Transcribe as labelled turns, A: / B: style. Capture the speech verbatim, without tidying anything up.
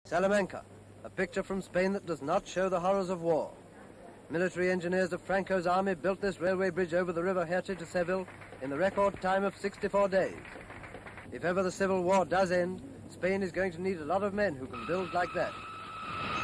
A: Salamanca, a picture from Spain that does not show the horrors of war. Military engineers of Franco's army built this railway bridge over the River Herche to Seville in the record time of sixty-four days. If ever the Civil War does end, Spain is going to need a lot of men who can build like that.